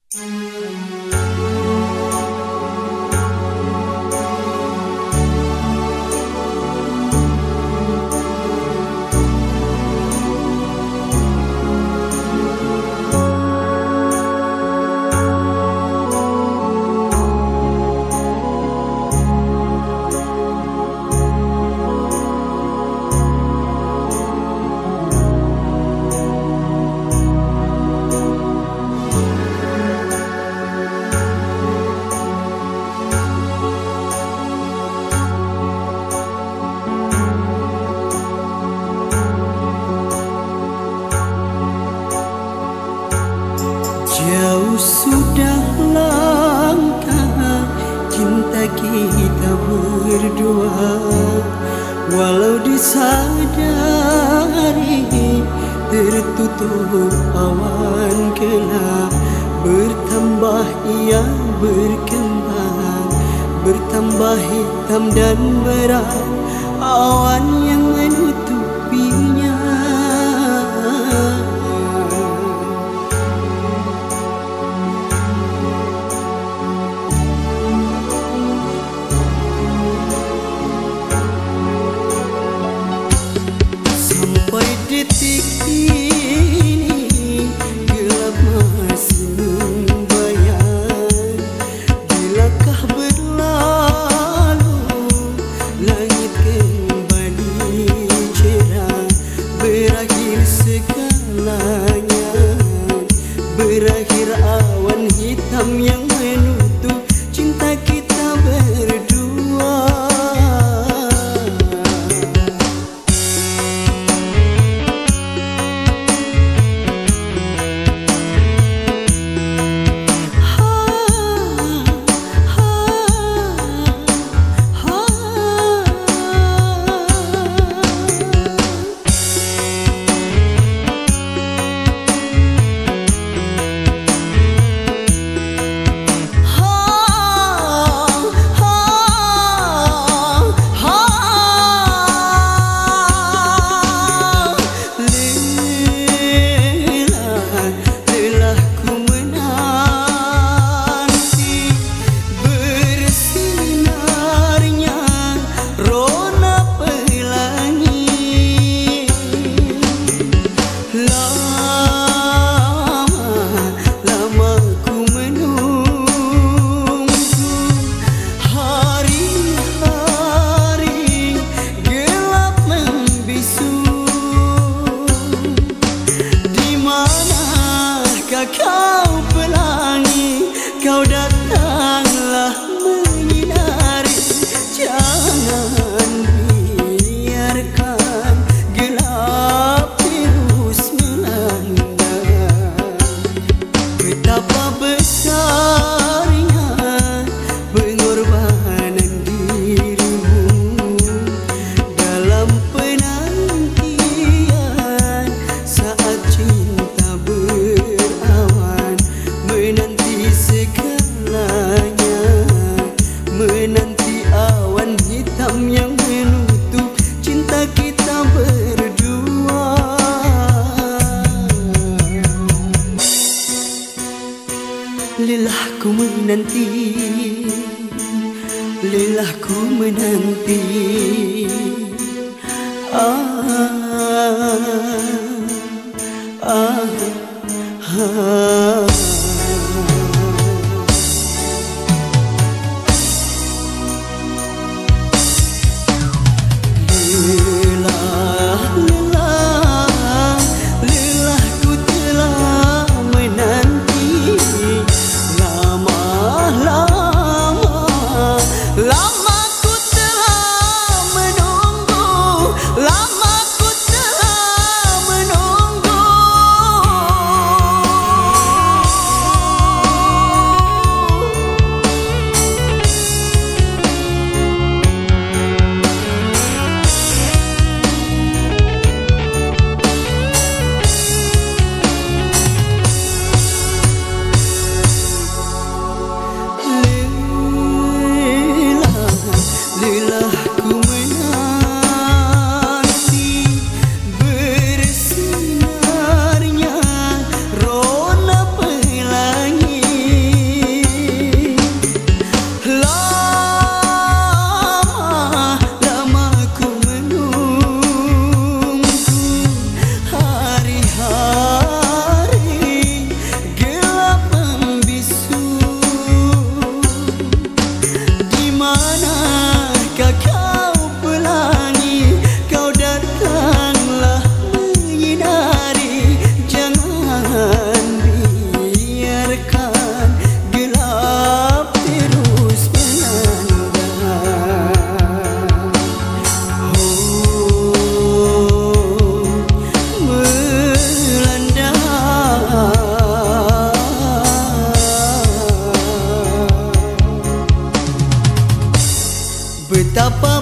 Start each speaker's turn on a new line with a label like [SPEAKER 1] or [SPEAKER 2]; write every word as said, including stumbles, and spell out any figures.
[SPEAKER 1] Jauh sudah langkah cinta kita berdua, walau disadari tertutup awan gelap. Bertambah ia berkembang, bertambah hitam dan berat awan yang menutupinya. Sampai detik ini gelap masih membayang. Bilakah berlalu langit kembali cerah, berakhir segalanya, berakhir awan hitam yang menutup cinta kita berdua. Kau pelangi, kau datanglah menyinari. Jangan biarkan gelap terus melanda. Betapa besarnya pengorbanan dirimu dalam penantian saat cinta berawan, menanti segalanya, menanti awan hitam yang menutup cinta kita berdua. Lelah ku menanti, lelah ku menanti. Ah, ah, ah. Lelah, lelah, lelah ku telah menanti. Lama, lama, lama ku telah menunggu. Lama ku telah menunggu. betapa